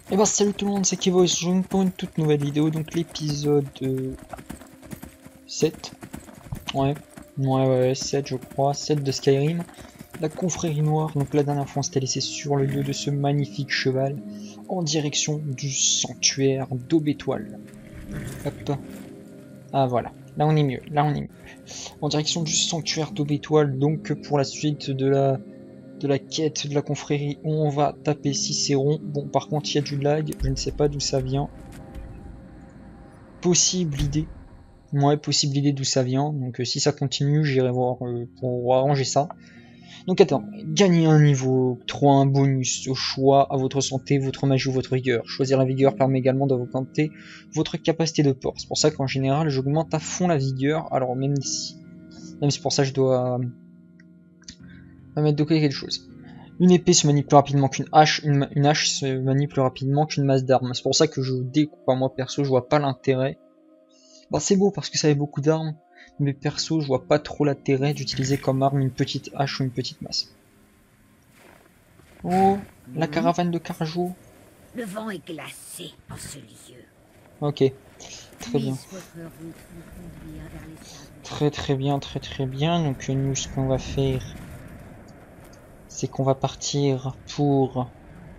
Et ben salut tout le monde, c'est Kevo et je joue pour une toute nouvelle vidéo, donc l'épisode 7. Ouais, 7 je crois, 7 de Skyrim. La confrérie noire, donc la dernière fois on s'était laissé sur le dos de ce magnifique cheval, en direction du sanctuaire d'Aube Étoile. Hop. Ah voilà, là on est mieux, En direction du sanctuaire d'Aube Étoile, donc pour la suite de la quête de la confrérie, on va taper Cicéron. Bon, par contre il y a du lag, je ne sais pas d'où ça vient. Possible idée. Ouais, possible idée d'où ça vient. Donc si ça continue, j'irai voir pour arranger ça. Donc attends, gagner un niveau, 3 un bonus au choix à votre santé, votre magie ou votre vigueur. Choisir la vigueur permet également d'augmenter votre capacité de port. C'est pour ça qu'en général, j'augmente à fond la vigueur. Alors même si pour ça je dois mettre de côté quelque chose. Une épée se manie plus rapidement qu'une hache, une hache se manie plus rapidement qu'une masse d'armes. C'est pour ça que je découpe. Moi perso, je vois pas l'intérêt. Bah c'est beau parce que ça avait beaucoup d'armes, mais perso je vois pas trop l'intérêt d'utiliser comme arme une petite hache ou une petite masse. Oh, la caravane de Carjo. Le vent est glacé en ce lieu. Ok, très bien. Très bien. Donc nous ce qu'on va faire, c'est qu'on va partir pour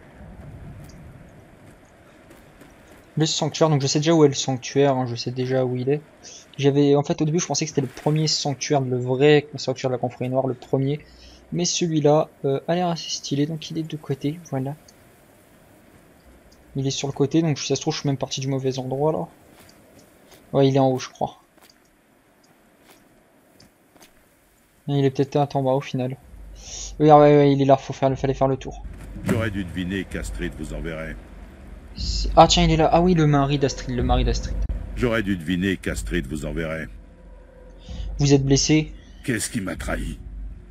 le sanctuaire. Donc je sais déjà où est le sanctuaire, hein, je sais déjà où il est. En fait au début je pensais que c'était le premier sanctuaire, le vrai sanctuaire de la confrérie noire, le premier. Mais celui-là a l'air assez stylé, donc il est de côté, voilà. Il est sur le côté, donc si ça se trouve je suis même parti du mauvais endroit là. Ouais, il est en haut je crois. Et il est peut-être en bas au final. Ouais, il est là, fallait faire le tour. J'aurais dû deviner qu'Astrid vous enverrait. Ah tiens, il est là. Ah oui, le mari d'Astrid, J'aurais dû deviner qu'Astrid vous enverrait. Vous êtes blessé? Qu'est-ce qui m'a trahi?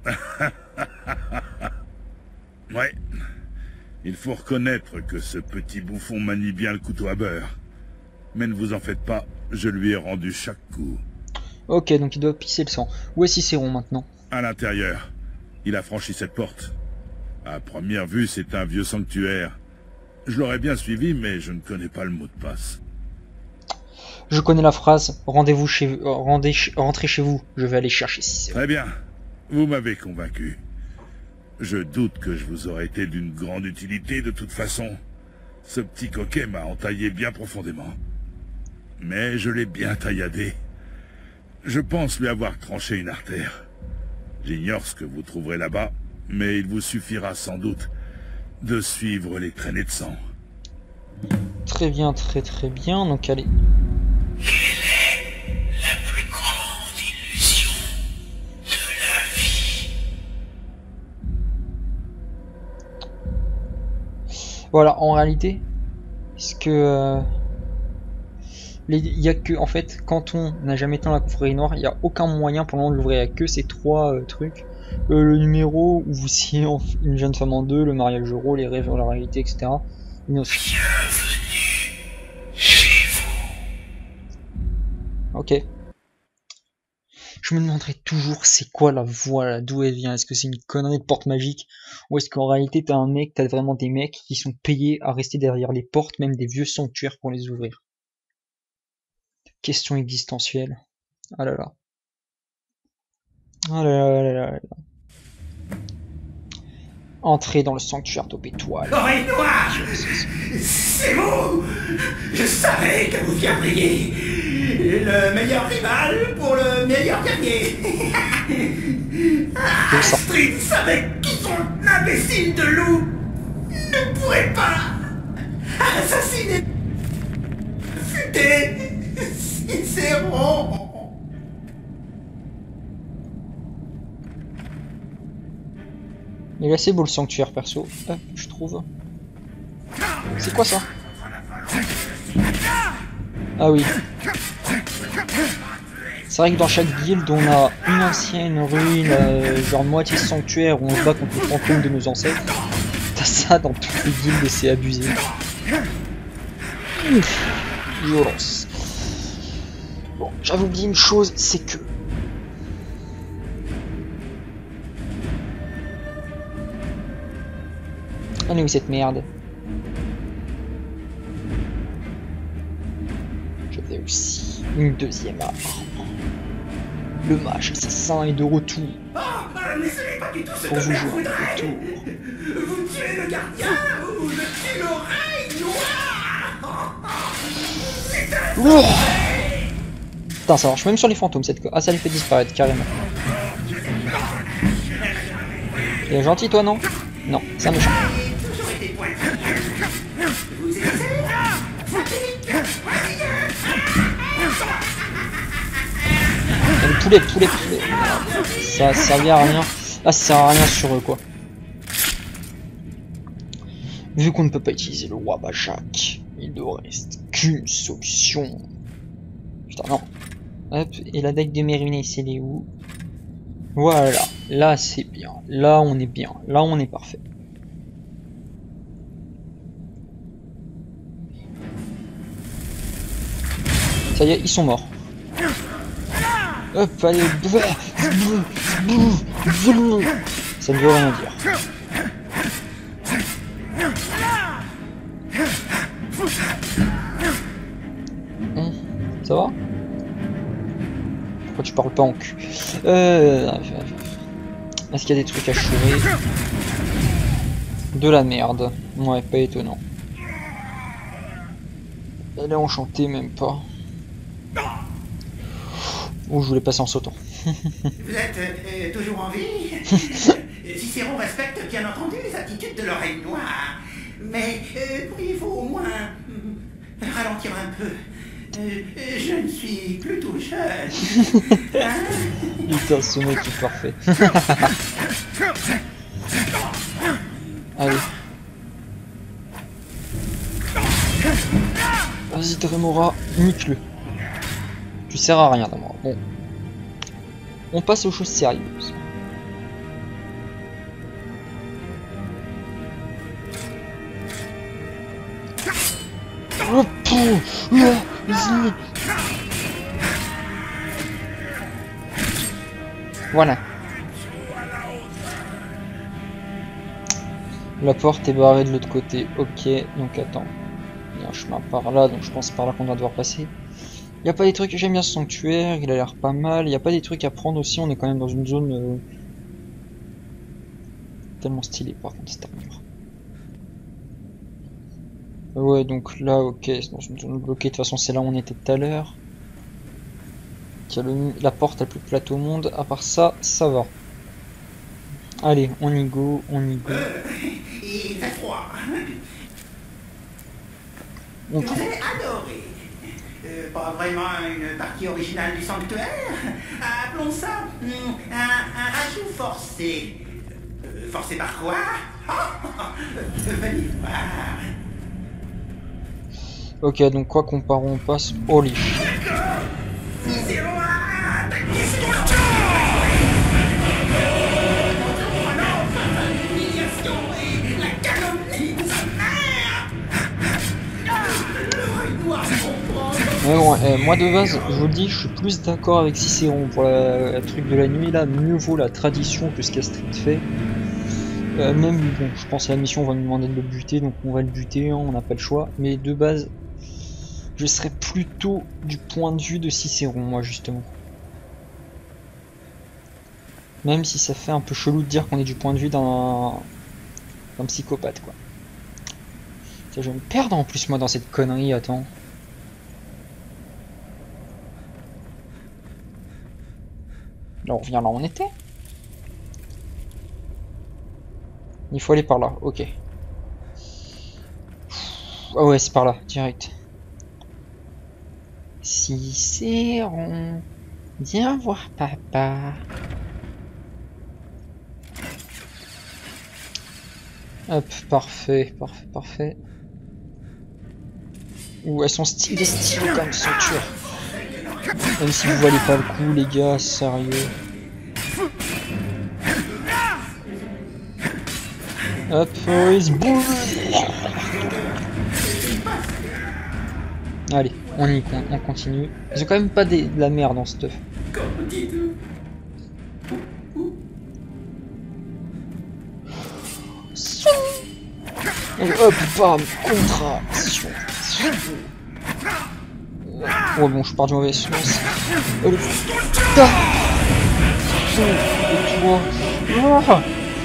Ouais. Il faut reconnaître que ce petit bouffon manie bien le couteau à beurre. Mais ne vous en faites pas, je lui ai rendu chaque coup. Ok, donc il doit pisser le sang. Où est Cicéron maintenant? À l'intérieur, il a franchi cette porte. À première vue, c'est un vieux sanctuaire. Je l'aurais bien suivi, mais je ne connais pas le mot de passe. Je connais la phrase, rentrez chez vous, je vais aller chercher Cicéron. Très bien, vous m'avez convaincu. Je doute que je vous aurais été d'une grande utilité de toute façon. Ce petit coquet m'a entaillé bien profondément. Mais je l'ai bien tailladé. Je pense lui avoir tranché une artère. J'ignore ce que vous trouverez là-bas, mais il vous suffira sans doute de suivre les traînées de sang. Très bien, très bien, donc allez. Quelle est la plus grande illusion de la vie? Voilà, en réalité, est-ce que il y a que, en fait, quand on n'a jamais été dans la confrérie noire, il n'y a aucun moyen pour le moment de l'ouvrir. Il n'y a que ces trois trucs. Le numéro où vous sciez une jeune femme en deux, le mariage euro, les rêves, la réalité, etc. Bienvenue chez vous. Ok. Je me demanderais toujours c'est quoi la voix là, d'où elle vient. Est-ce que c'est une connerie de porte magique? Ou est-ce qu'en réalité t'as vraiment des mecs qui sont payés à rester derrière les portes, même des vieux sanctuaires pour les ouvrir? Question existentielle. Ah là là. Ah là là là là. Entrez dans le sanctuaire d'Aube Étoile. Oreille noire, c'est vous. Je savais que vous viendriez. Le meilleur rival pour le meilleur guerrier. Astrid savait que son imbécile de loup ne pourrait pas assassiner, futer Cicéron. Il est assez beau le sanctuaire perso, je trouve. C'est quoi ça? Ah oui. C'est vrai que dans chaque guilde on a une ancienne ruine, genre moitié sanctuaire où on se bat contre le fantôme de nos ancêtres. T'as ça dans toutes les guildes et c'est abusé. Violence. Bon, j'avais oublié une chose, c'est que... Allez où cette merde? Et aussi une deuxième arme. Le mage assassin est de retour. Oh, mais ce n'est pas du tout ce Pour que vous je jouer un voudrais. tour. Vous tuez le gardien ou je tue l'oreille noire. C'est un Oh putain, ça marche même sur les fantômes cette co... Ah, ça les fait disparaître carrément. Il est gentil toi, non? Non, c'est un méchant. toujours été pointilleux. Vous essayez Le poulet. Ça servait à rien. Ah, ça sert à rien sur eux, quoi. Vu qu'on ne peut pas utiliser le roi Bajak, il ne reste qu'une solution. Putain, non. Hop, et la deck de Mérina, c'est les où? Voilà, là c'est bien. Là on est bien. Là on est parfait. Ça y est, ils sont morts. Hop, allez. Ça ne veut rien dire. Ça va? Pourquoi tu parles pas en cul? Est-ce qu'il y a des trucs à chourer? De la merde. Ouais, pas étonnant. Elle est enchantée, même pas. Oh, je voulais passer en sautant. Vous êtes toujours en vie? Cicéron respecte bien entendu les attitudes de l'oreille noire. Mais pourriez-vous au moins ralentir un peu? Je ne suis plus tout jeune. Hein? Putain, ce mec est parfait. Allez. Vas-y, Dremora, nique-le. Tu sers à rien, Dremora. Bon. On passe aux choses sérieuses. Oh, voilà. La porte est barrée de l'autre côté. Ok, donc attends. Il y a un chemin par là, donc je pense par là qu'on va devoir passer. Il n'y a pas des trucs... J'aime bien ce sanctuaire, il a l'air pas mal. Il n'y a pas des trucs à prendre aussi, on est quand même dans une zone... tellement stylée par contre cette armure. Ouais, donc là, ok, c'est dans une zone bloquée. De toute façon, c'est là où on était tout à l'heure. Il y a la porte la plus plate au monde. À part ça, ça va. Allez, on y go, on y go. Il fait froid. On Vous prend. avez adoré. Pas vraiment une partie originale du sanctuaire. Appelons ça un rajout forcé. Forcé par quoi? Venez voir. Ok, donc quoi qu'on part, on passe. Holy shit. Mais bon, moi de base, je vous le dis, je suis plus d'accord avec Cicéron pour la truc de la nuit là. Mieux vaut la tradition que ce qu'a Street fait. Même bon, je pense à la mission, on va nous demander de le buter, donc on va le buter, hein, on n'a pas le choix. Mais de base, je serais plutôt du point de vue de Cicéron, moi justement. Même si ça fait un peu chelou de dire qu'on est du point de vue d'un psychopathe, quoi. Tiens, je vais me perdre en plus moi dans cette connerie, attends. Là on revient là où on était. Il faut aller par là, ok. Ah ouais, c'est par là, direct. Cicéron, viens voir papa. Hop, parfait, parfait, parfait. Ouh, elles sont stylées comme ceinture. Même si vous valez pas le coup, les gars, sérieux. Hop, oui, boum. Allez, on continue. Ils ont quand même pas de la merde dans ce stuff. Et hop, bam, contraction. Oh bon, je pars du mauvais sens. Oh le putain. Oh.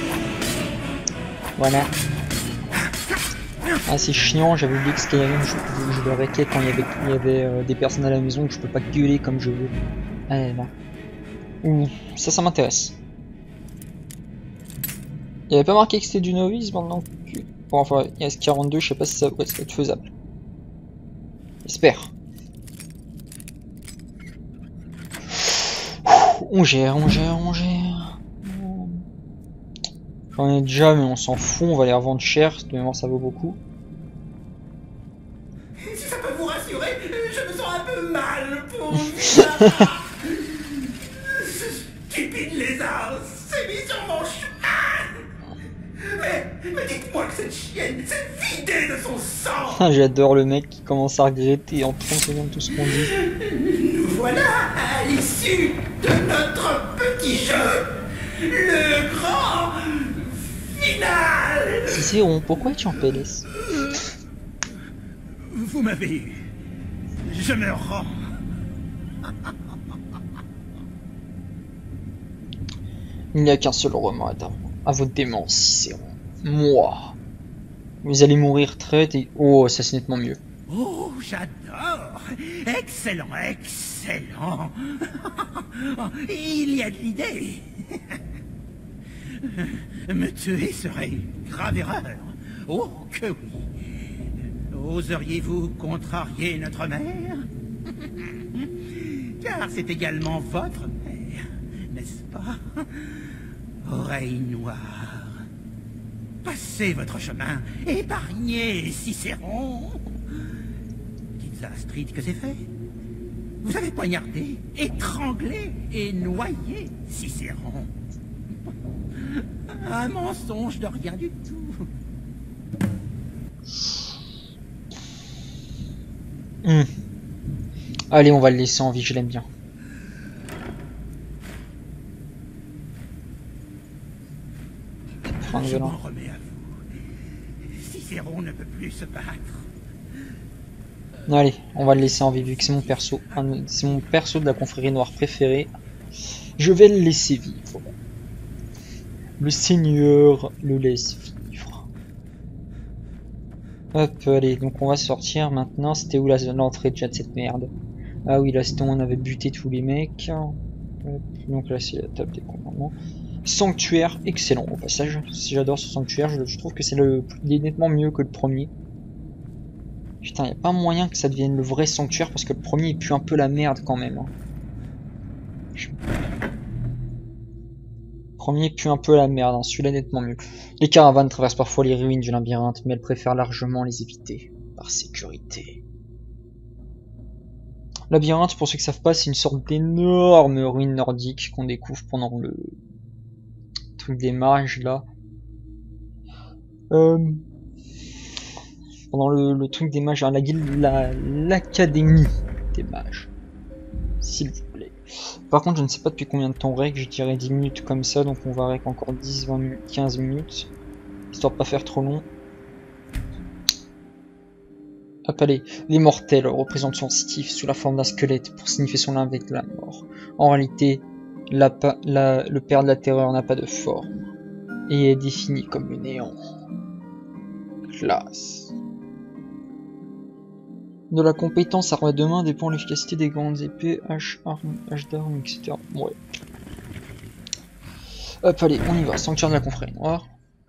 Voilà. Ah c'est chiant, j'avais oublié que Skyrim je le raquais quand il y avait des personnes à la maison, que je peux pas gueuler comme je veux. Allez là. Ouh, ça m'intéresse. Il avait pas marqué que c'était du novice maintenant que... Bon enfin, il reste 42, je sais pas si ça va être faisable. J'espère. On gère. J'en ai déjà, mais on s'en fout, on va les revendre cher, de mémoire ça vaut beaucoup. Si ça peut vous rassurer, je me sens un peu mal pour ça. Ce stupide lézard s'est mis sur mon chemin. Mais dites-moi que cette chienne s'est vidée de son sang. J'adore le mec qui commence à regretter en 30 secondes tout ce qu'on dit. Nous voilà à l'issue de notre petit jeu. Le grand final. Cicéron, pourquoi es-tu en PLS? Vous m'avez eu. Je me rends. Il n'y a qu'un seul remède à votre démence, Cicéron. Moi. Vous allez mourir très et... Oh, ça c'est nettement mieux. Oh, j'adore. Excellent. Il y a de l'idée. Me tuer serait une grave erreur. Oh, que oui. Oseriez-vous contrarier notre mère? Car c'est également votre mère, n'est-ce pas? Oreille noire. Passez votre chemin, épargnez Cicéron. Dites à Astrid que c'est fait. Vous avez poignardé, étranglé et noyé Cicéron. Un mensonge de rien du tout. Allez, on va le laisser en vie, je l'aime bien. Je m'en remets à vous. Cicéron ne peut plus se battre. Allez, on va le laisser en vie vu que c'est mon perso. C'est mon perso de la confrérie noire préférée. Je vais le laisser vivre. Le Seigneur le laisse vivre. Hop, allez, donc on va sortir maintenant. C'était où l'entrée déjà de cette merde? Ah oui, là c'était où on avait buté tous les mecs. Hop, donc là c'est la table des commandements. Sanctuaire, excellent au passage. J'adore ce sanctuaire, je trouve que c'est nettement mieux que le premier. Putain, y a pas moyen que ça devienne le vrai sanctuaire parce que le premier il pue un peu la merde quand même. Hein. Le premier pue un peu la merde, hein. Celui-là nettement mieux. Les caravanes traversent parfois les ruines du labyrinthe, mais elles préfèrent largement les éviter, par sécurité. Labyrinthe, pour ceux qui savent pas, c'est une sorte d'énorme ruine nordique qu'on découvre pendant le truc des mages là. Pendant le truc des mages, l'académie des mages, s'il vous plaît. Par contre, je ne sais pas depuis combien de temps on règle, je dirais 10 minutes comme ça, donc on va règle encore 10, 20 minutes, 15 minutes, histoire de pas faire trop long. Hop, allez, les mortels représentent son sensitif sous la forme d'un squelette pour signifier son lien avec la mort. En réalité, le père de la terreur n'a pas de forme et est défini comme le néant. Classe. De la compétence arme de main dépend l'efficacité des grandes épées, hache d'armes, etc. Ouais. Hop, allez, on y va. Sanctuaire de la confrérie noire.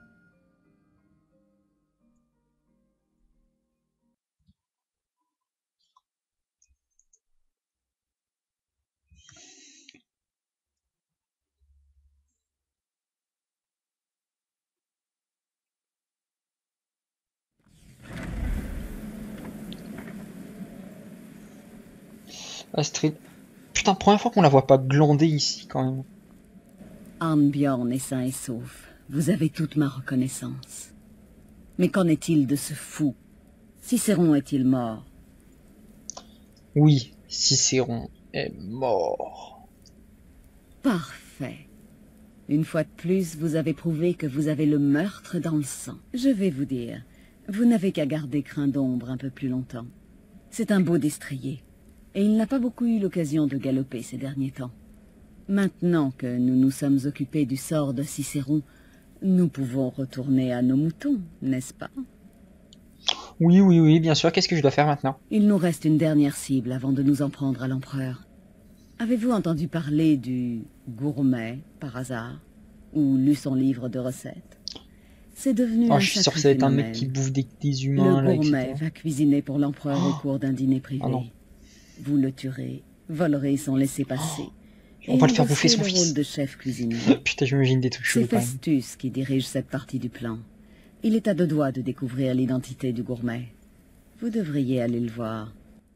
Astrid. Putain, première fois qu'on la voit pas glander ici quand même. Arnbjorn est sain et sauf. Vous avez toute ma reconnaissance. Mais qu'en est-il de ce fou? Cicéron est-il mort? Oui, Cicéron est mort. Parfait. Une fois de plus, vous avez prouvé que vous avez le meurtre dans le sang. Je vais vous dire, vous n'avez qu'à garder Crin d'ombre un peu plus longtemps. C'est un beau destrier. et il n'a pas beaucoup eu l'occasion de galoper ces derniers temps. Maintenant que nous nous sommes occupés du sort de Cicéron, nous pouvons retourner à nos moutons, n'est-ce pas? Oui, oui, oui, bien sûr. Qu'est-ce que je dois faire maintenant? Il nous reste une dernière cible avant de nous en prendre à l'empereur. Avez-vous entendu parler du gourmet, par hasard? Ou lu son livre de recettes? C'est devenu Oh, un je suis sûr que sacré ça va être un phénomène. mec qui bouffe des humains, Le là, gourmet etc. va cuisiner pour l'empereur au cours d'un dîner privé. Ah non. Vous le tuerez, volerez son laissez-passer. On va le faire bouffer son le fils. rôle de chef cuisinier. Putain, j'imagine des trucs C'est chelous quand même. Festus qui dirige cette partie du plan. Il est à deux doigts de découvrir l'identité du gourmet. Vous devriez aller le voir.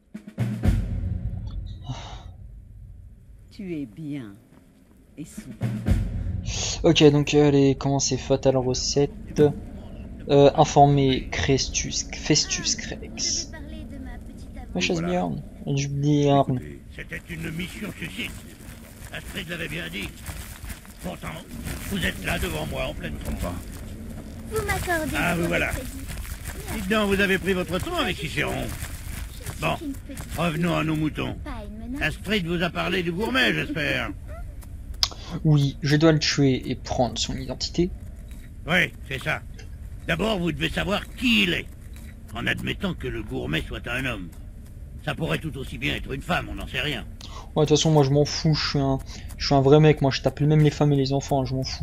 Tu es bien et souple. Ok, donc allez, commencer fatale recette. Informer Festus Crex. La chasse bien. Je dis Écoutez, c'était une mission suicide. Astrid l'avait bien dit. Pourtant, vous êtes là devant moi en pleine trompe. Vous m'accordez. Ah, vous voilà. Dites donc, vous avez pris votre temps avec Cicéron. Bon, revenons à nos moutons. Astrid vous a parlé du gourmet, j'espère. Oui, je dois le tuer et prendre son identité. Oui, c'est ça. D'abord, vous devez savoir qui il est. En admettant que le gourmet soit un homme. Ça pourrait tout aussi bien être une femme, on n'en sait rien. Ouais, de toute façon, moi je m'en fous, je suis un vrai mec, moi je tape même les femmes et les enfants, je m'en fous.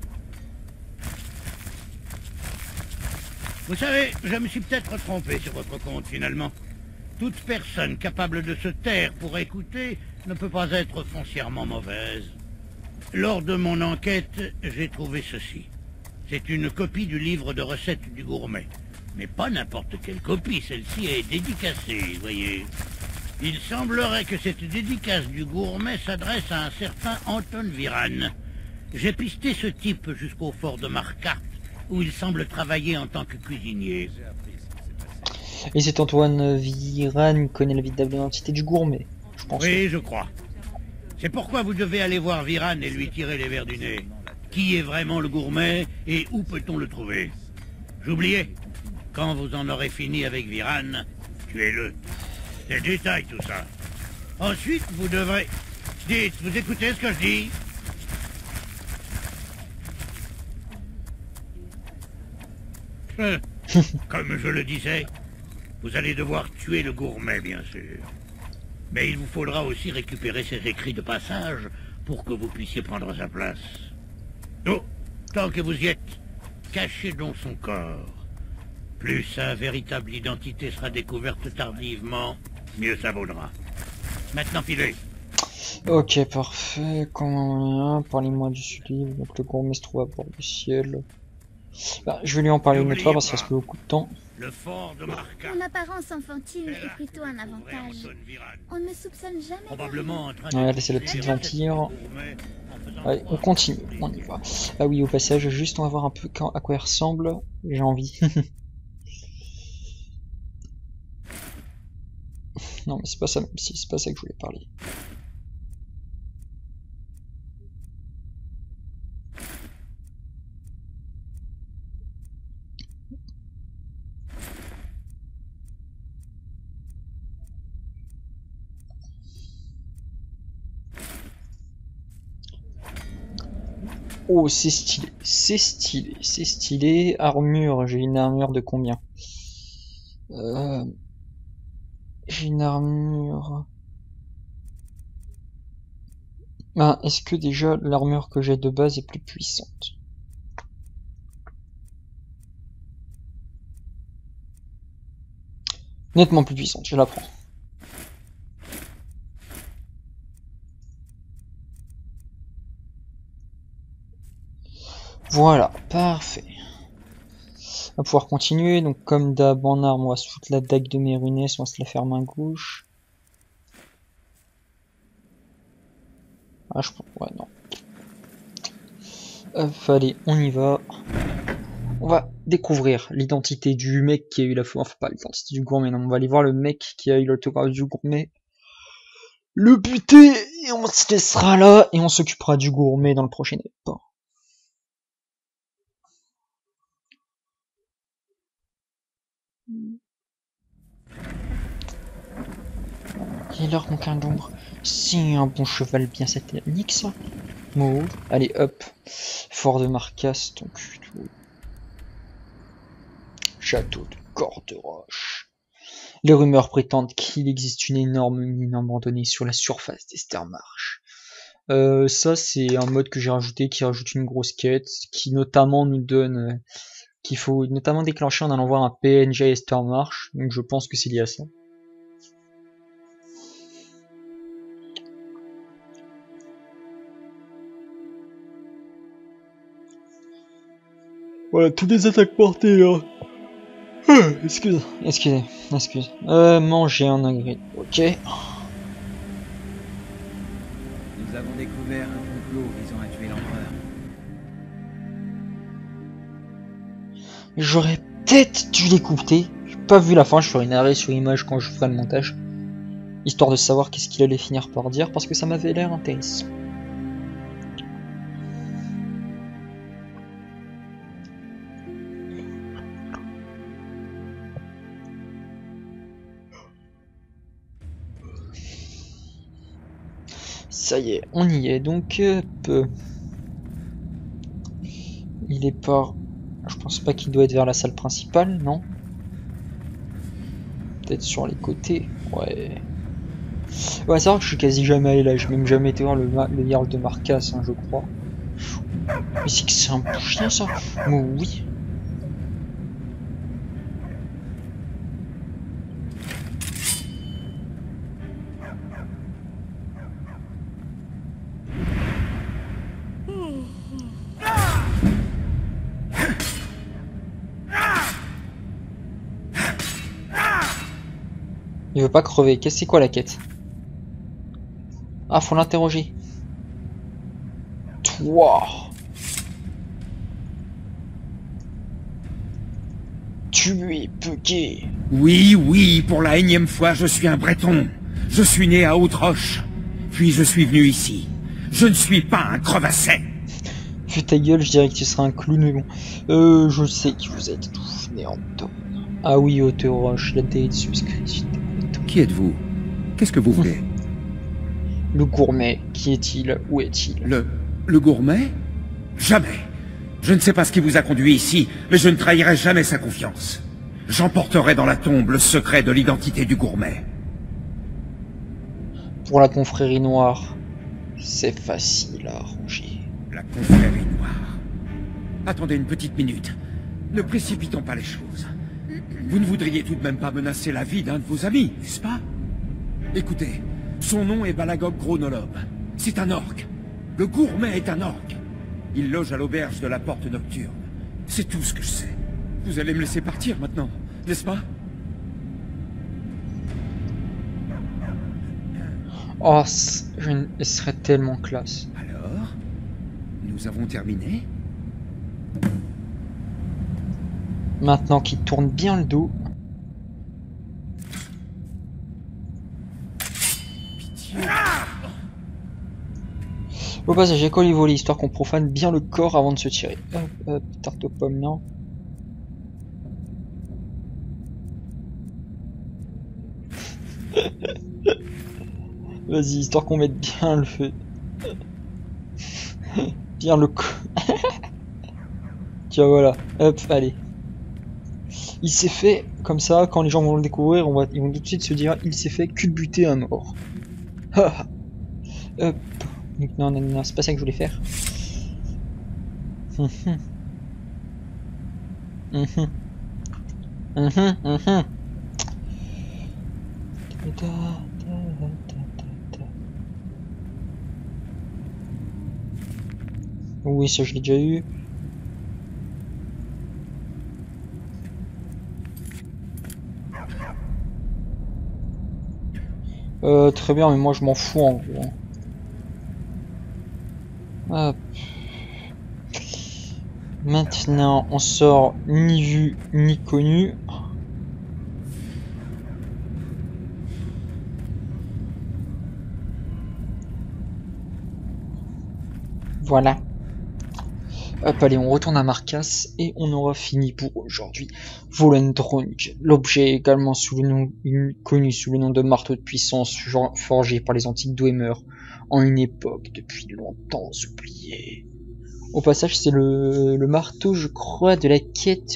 Vous savez, je me suis peut-être trompé sur votre compte finalement. Toute personne capable de se taire pour écouter ne peut pas être foncièrement mauvaise. Lors de mon enquête, j'ai trouvé ceci. C'est une copie du livre de recettes du gourmet. Mais pas n'importe quelle copie, celle-ci est dédicacée, voyez. Il semblerait que cette dédicace du gourmet s'adresse à un certain Anton Viran. J'ai pisté ce type jusqu'au fort de Marquardt, où il semble travailler en tant que cuisinier. Et c'est Antoine Viran qui connaît la véritable identité du gourmet, je pense. Oui, je crois. C'est pourquoi vous devez aller voir Viran et lui tirer les vers du nez. Qui est vraiment le gourmet et où peut-on le trouver? J'oubliais. Quand vous en aurez fini avec Viran, tuez-le. C'est le détail tout ça. Ensuite, vous devrez... Dites, vous écoutez ce que je dis? Comme je le disais, vous allez devoir tuer le gourmet, bien sûr. Mais il vous faudra aussi récupérer ses écrits de passage pour que vous puissiez prendre sa place. Oh, tant que vous y êtes, cachez donc son corps. Plus sa véritable identité sera découverte tardivement, mieux ça vaudra. Maintenant, filez. Ok, parfait. Comment parlez-moi du livre. Donc le gourmet se trouve à bord du ciel. Bah, je vais lui en parler une autre fois parce qu'il reste plus beaucoup de temps. Le fort de Marquardt. Mon apparence enfantine est plutôt un avantage. On ne me soupçonne jamais. Probablement en train de... Ouais, là c'est la petite vampire. Allez, on continue, on y va. Ah oui, au passage, juste on va voir un peu à quoi il ressemble. J'ai envie. Non, mais c'est pas ça, c'est pas ça que je voulais parler. Oh, c'est stylé, c'est stylé, c'est stylé. Armure, j'ai une armure de combien? J'ai une armure... Ah, est-ce que déjà l'armure que j'ai de base est plus puissante? Nettement plus puissante, je la prends. Voilà, parfait. On va pouvoir continuer, donc comme d'hab en arme, on va se foutre la dague de Mérunès, on va se la faire main gauche. Ah, je pense... Ouais, non. Allez, on y va. On va découvrir l'identité du mec qui a eu la faute. Enfin, pas l'identité du gourmet, non. On va aller voir le mec qui a eu l'autographe du gourmet. Le buter, et on se laissera là, et on s'occupera du gourmet dans le prochain épisode. Ok. Et leur manquin d'ombre. C'est un bon cheval bien satanique, ça. Mauve. Allez, hop. Fort de Marcasse, donc. Château de Corderoche. Les rumeurs prétendent qu'il existe une énorme mine abandonnée sur la surface d'Estermarch. Ça, c'est un mode que j'ai rajouté qui rajoute une grosse quête, qui notamment nous donne qu'il faut notamment déclencher en allant voir un PNJ Estermarch, donc je pense que c'est lié à ça. Voilà, toutes les attaques portées là. Excuse. Manger un ingrédient. Ok. Nous avons découvert un complot visant à tuer l'empereur. J'aurais peut-être dû l'écouter. J'ai pas vu la fin, je ferai une arrêt sur image quand je ferai le montage. Histoire de savoir qu'est-ce qu'il allait finir par dire, parce que ça m'avait l'air intéressant. Ça y est, on y est, donc il est pas... Je pense pas qu'il doit être vers la salle principale, non? Peut-être sur les côtés, ouais. Ouais, c'est vrai que je suis quasi jamais allé là, j'ai même jamais été voir le Jarl de Marcasse, hein, je crois. Mais c'est que c'est un bon chien ça? Oh, oui. Il veut pas crever. Qu'est-ce que c'est quoi la quête? Ah, faut l'interroger. Toi. Tu es bugué. Oui, pour la énième fois, je suis un Breton. Je suis né à Haute-Roche. Puis je suis venu ici. Je ne suis pas un crevasset. Fais ta gueule, je dirais que tu seras un clown, mais bon. Je sais qui vous êtes tous nés en tome. Ah oui, Haute-Roche, la déesse suscrite. Qui êtes-vous? Qu'est-ce que vous voulez? Le gourmet, qui est-il? Où est-il? Le gourmet? Jamais. Je ne sais pas ce qui vous a conduit ici, mais je ne trahirai jamais sa confiance. J'emporterai dans la tombe le secret de l'identité du gourmet. Pour la confrérie noire, c'est facile à arranger. La confrérie noire. Attendez une petite minute. Ne précipitons pas les choses. Vous ne voudriez tout de même pas menacer la vie d'un de vos amis, n'est-ce pas? Écoutez, son nom est Balagog Gronolob. C'est un orc. Le gourmet est un orc. Il loge à l'auberge de la Porte Nocturne. C'est tout ce que je sais. Vous allez me laisser partir maintenant, n'est-ce pas? Oh, ce serait tellement classe. Alors, nous avons terminé. Maintenant qu'il tourne bien le dos. Au passage, j'ai collé volé histoire qu'on profane bien le corps avant de se tirer. Hop, hop, tarte aux pommes, non. Vas-y, histoire qu'on mette bien le feu. Bien le coup. Tiens, voilà. Hop, allez. Il s'est fait, comme ça, quand les gens vont le découvrir, ils vont tout de suite se dire, il s'est fait culbuter à mort. Hop. Non, c'est pas ça que je voulais faire. Oui, ça je l'ai déjà eu. Très bien, mais moi je m'en fous en gros. Hop. Maintenant, on sort ni vu ni connu. Voilà. Hop, allez, on retourne à Marcas et on aura fini pour aujourd'hui. Volendrunk, l'objet également connu sous le nom de marteau de puissance forgé par les antiques Dwemer en une époque depuis longtemps oubliée. Au passage, c'est le marteau, je crois, de la quête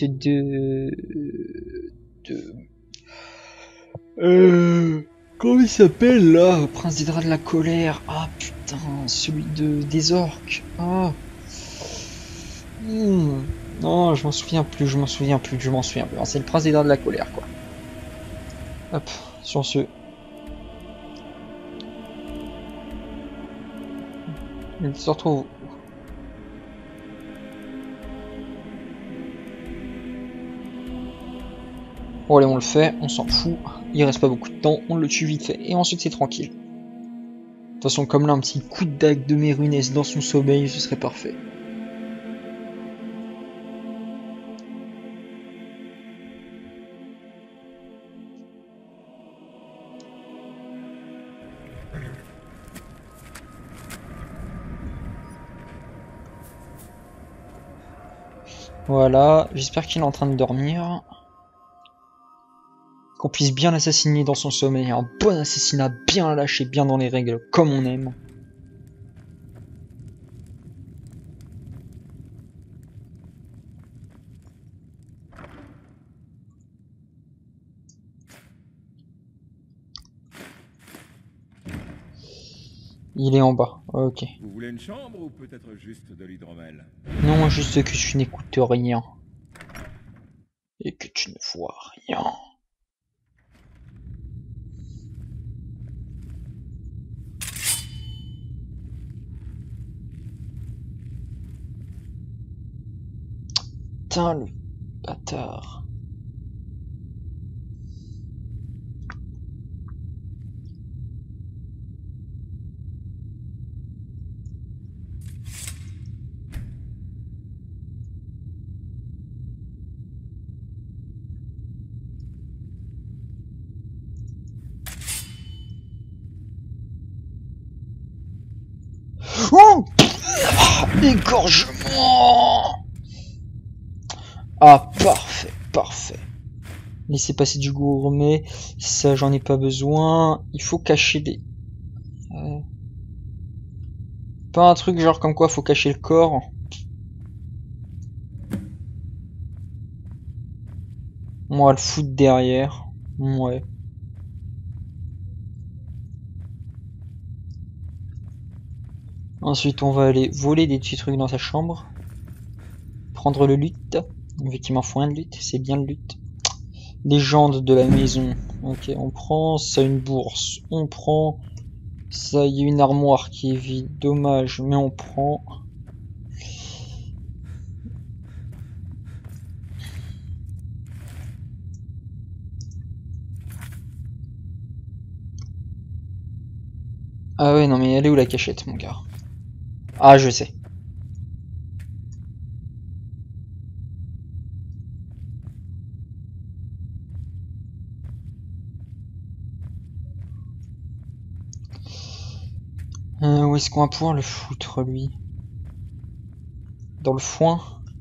comment il s'appelle là? Prince des draps de la colère. Ah putain, celui des orques. Ah. Non, je m'en souviens plus. Ah, c'est le prince des draps de la colère, quoi. Hop, sur ce. Il se retrouve. Bon allez, on le fait, on s'en fout. Il reste pas beaucoup de temps, on le tue vite fait. Et ensuite c'est tranquille. De toute façon, comme là, un petit coup de dague de Mérunès dans son sommeil, ce serait parfait. Voilà, j'espère qu'il est en train de dormir. Qu'on puisse bien l'assassiner dans son sommeil. Un bon assassinat, bien lâché, bien dans les règles, comme on aime. Il est en bas, ok. Vous voulez une chambre ou peut-être juste de l'hydromel? Non, juste que tu n'écoutes rien. Et que tu ne vois rien. Putain, le bâtard. Oh, égorgement. Ah, parfait, parfait. Laissez passer du gourmet, ça j'en ai pas besoin. Il faut cacher des... Pas un truc genre comme quoi faut cacher le corps. Moi le foutre derrière. Ouais. Ensuite on va aller voler des petits trucs dans sa chambre. Prendre le luth. Vu qu'il m'en faut un de luth, c'est bien le luth. Légende de la maison. Ok, on prend ça, une bourse. On prend ça, il y a une armoire qui est vide. Dommage, mais on prend. Ah ouais, non mais elle est où la cachette, mon gars? Ah, je sais. Où est-ce qu'on va pouvoir le foutre, lui? Dans le foin?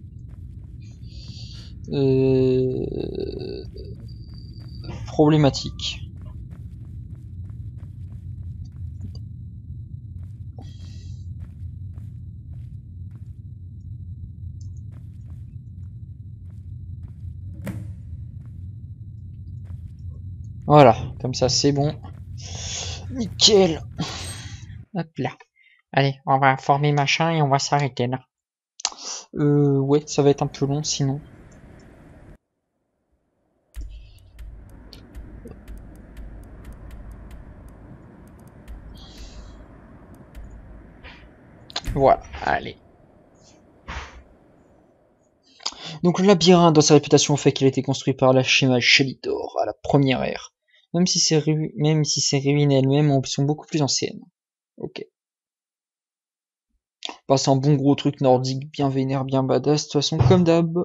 Problématique. Voilà, comme ça c'est bon. Nickel. Hop là. Allez, on va former machin et on va s'arrêter là. Ouais, ça va être un peu long sinon. Voilà, allez. Donc le labyrinthe, dans sa réputation, fait qu'il a été construit par l'archimage Shellydor à la première ère. Même si ces ruines elles-mêmes sont beaucoup plus anciennes. Ok. Bah, c'est un bon gros truc nordique, bien vénère, bien badass, de toute façon, comme d'hab.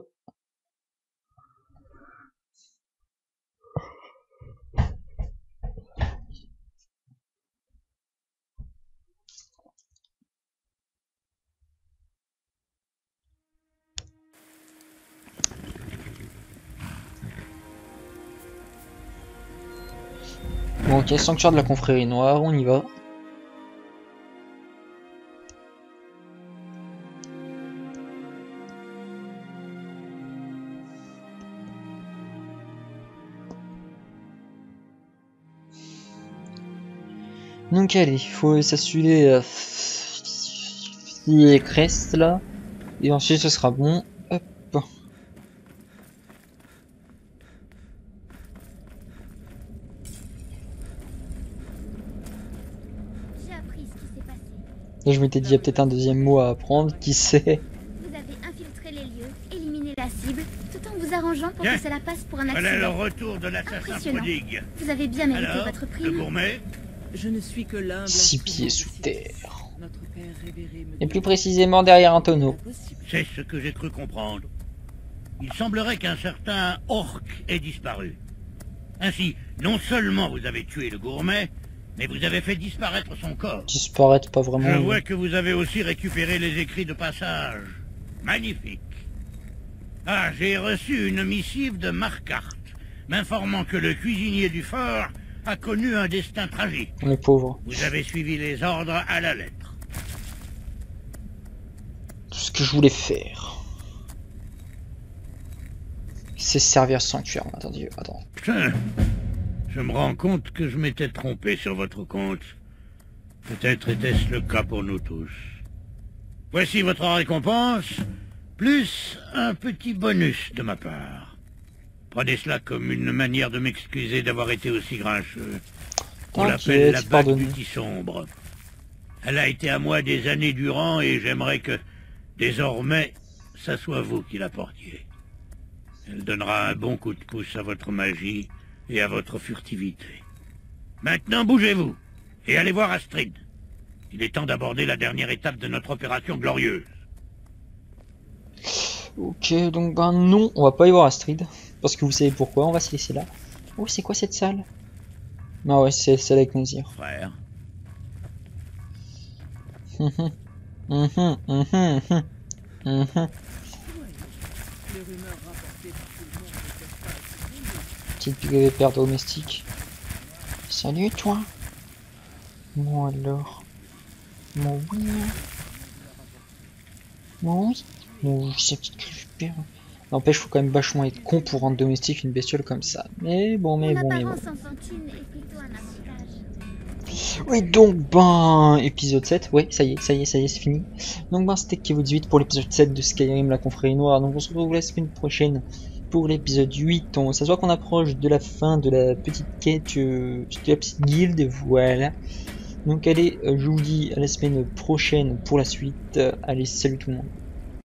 Bon, ok, sanctuaire de la confrérie noire, on y va. Donc allez, il faut s'assurer les crestes là, et ensuite ce sera bon. Hop. J'ai appris ce qui s'est passé. Et je m'étais dit, il y a peut-être un deuxième mot à apprendre, qui sait. Vous avez infiltré les lieux, éliminé la cible, tout en vous arrangeant pour Bien. que cela passe pour un Voilà le accident. retour de l'assassin Impressionnant. prodigue. Vous avez bien mérité Alors, votre le prime. gourmet? Je ne suis que l'un. 6 pieds sous terre. Notre père révéré me Et plus dit- précisément derrière un tonneau. Impossible. C'est ce que j'ai cru comprendre. Il semblerait qu'un certain orc ait disparu. Ainsi, non seulement vous avez tué le gourmet, mais vous avez fait disparaître son corps. Disparaître, pas vraiment. Je vois que vous avez aussi récupéré les écrits de passage. Magnifique. Ah, j'ai reçu une missive de Marquardt, m'informant que le cuisinier du fort a connu un destin tragique. On est pauvre. Vous avez suivi les ordres à la lettre. Tout ce que je voulais faire, c'est servir sanctuaire. Attendez, attends. Tiens, je me rends compte que je m'étais trompé sur votre compte. Peut-être était-ce le cas pour nous tous. Voici votre récompense, plus un petit bonus de ma part. Prenez cela comme une manière de m'excuser d'avoir été aussi grincheux. On l'appelle la T'inquiète, bague pardonne. du Tisombre. Elle a été à moi des années durant et j'aimerais que, désormais, ça soit vous qui la portiez. Elle donnera un bon coup de pouce à votre magie et à votre furtivité. Maintenant, bougez-vous et allez voir Astrid. Il est temps d'aborder la dernière étape de notre opération glorieuse. Ok, donc ben non, on va pas y voir Astrid. Parce que vous savez pourquoi, on va se laisser là. Oh, c'est quoi cette salle? Ah ouais, c'est celle avec Nazir. Frère, Les rumeurs rapportées par tout le monde ne peuvent pas être vraies. Petite père domestique. Salut toi. Bon alors. Bon oui. Bon oui. Bon oui, cette petite crivipère. N'empêche, faut quand même vachement être con pour rendre domestique une bestiole comme ça. Mais bon, Mon mais bon. apparence enfantine est plutôt un avantage. Oui, donc, ben, épisode 7, ouais, ça y est, c'est fini. Donc, ben, c'était Kevo 18 pour l'épisode 7 de Skyrim, la confrérie noire. Donc, on se retrouve la semaine prochaine pour l'épisode 8. Ça se voit qu'on approche de la fin de la petite quête, de la petite guilde, voilà. Donc, allez, je vous dis à la semaine prochaine pour la suite. Allez, salut tout le monde.